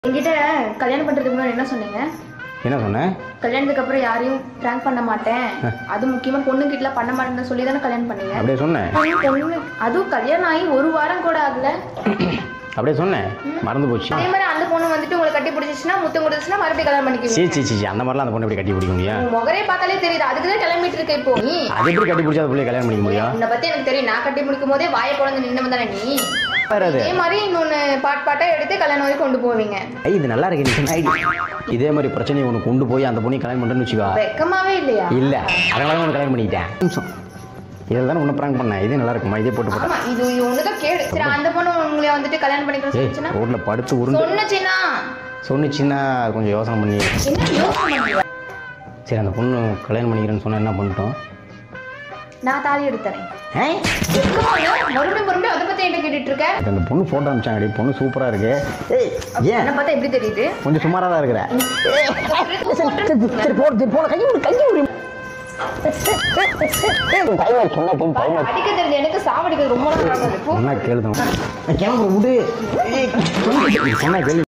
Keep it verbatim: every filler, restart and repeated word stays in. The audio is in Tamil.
என்கிட்ட கல்யாணம் பண்றதுக்கு முன்னாடி என்ன சொன்னீங்க? என்ன சொன்னேன்? கல்யாணத்துக்கு அப்புறம் யாரையும் பிராங்க் பண்ண மாட்டேன், அது முக்கியமா பொண்ணு கிட்டலாம் பண்ண மாட்டேன்னு சொல்லி தானே கல்யாணம் பண்ணீங்க? அப்படியே சொன்னேன். பொண்ணு அதுவும் கல்யாணம் ஆகி ஒரு வாரம் கூட ஆகல. அப்படியே சொன்னேன், மறந்து போச்சு. அதே மாதிரி அந்த பொண்ணு வந்துட்டு உங்களை கட்டி பிடிச்சிச்சுன்னா முத்தம் கொடுத்துச்சுன்னா மறுபடியும் கல்யாணம் பண்ணிக்குவீங்க? சீ சீ சீ அந்த மாதிரிலாம் அந்த பொண்ணு எப்படி கட்டி பிடிக்க முடியும்? முகரே பார்த்தாலே தெரியுது, அதுக்கு தான் கிளம்பிட்டு இருக்க. இப்போ நீ அது எப்படி கட்டி பிடிச்சா பிள்ளைய கல்யாணம் பண்ணிக்க முடியும்? உன்னை பத்தி எனக்கு தெரியும், நான் கட்டி முடிக்கும் போதே வாயை குழந்தை நின்று தானே நீ. இதே மாதிரி இன்னொன்னு பாட் பாட்டா எடுத்து கல்யாணம் வரைக்கும் கொண்டு போவீங்க. இது நல்லா இருக்கு. இதே மாதிரி பிரச்சனையை ஒன்று கொண்டு போய் அந்த பொண்ணை கல்யாணம் பண்ணுறேன்னு வச்சுக்கோ. வெக்கமாவே இல்லையா? இல்ல, அதனால தான் உனக்கு கல்யாணம் பண்ணிக்கிட்டேன். நிமிஷம் இதில் தானே உன்னை பிராங்க் பண்ணேன். இதே நல்லா இருக்குமா? இதே போட்டு போட்டேன். இது இது ஒண்ணுதான் கேடு. சரி, அந்த பொண்ணு உங்களை வந்துட்டு கல்யாணம் பண்ணிக்கிறேன்னு சொல்லுச்சுன்னா ரோட்ல படுத்து உருண்டு சொன்னுச்சுன்னா சொன்னிச்சுன்னா கொஞ்சம் யோசனை பண்ணி. என்ன யோசனை பண்ணுவ? சரி, அந்த பொண்ணு கல்யாணம் பண்ணிக்கிறேன்னு சொன்னா என்ன பண்ணிட்டோம்? நான் தாலி எடுத்துறேன். மறுபடியும் மறுபடியும் அதை பத்தி என்கிட்ட கேட்டுட்டு இருக்க? அந்த பொண்ணு போட்டோ அனுப்பிச்சாங்க. பொண்ணு சூப்பரா இருக்கு. ஏன் என்ன பார்த்தா எப்படி தெரியுது? கொஞ்சம் சுமாரா தான் இருக்கிற. சரி போடு, சரி போட கை விடு, கை விடு. அடிக்க தெரிஞ்சு எனக்கு சாவடிக்கிறது ரொம்ப நாள் ஆகாது. என்ன கேளுதான் கேமரா விடு. சொன்னா கேளு.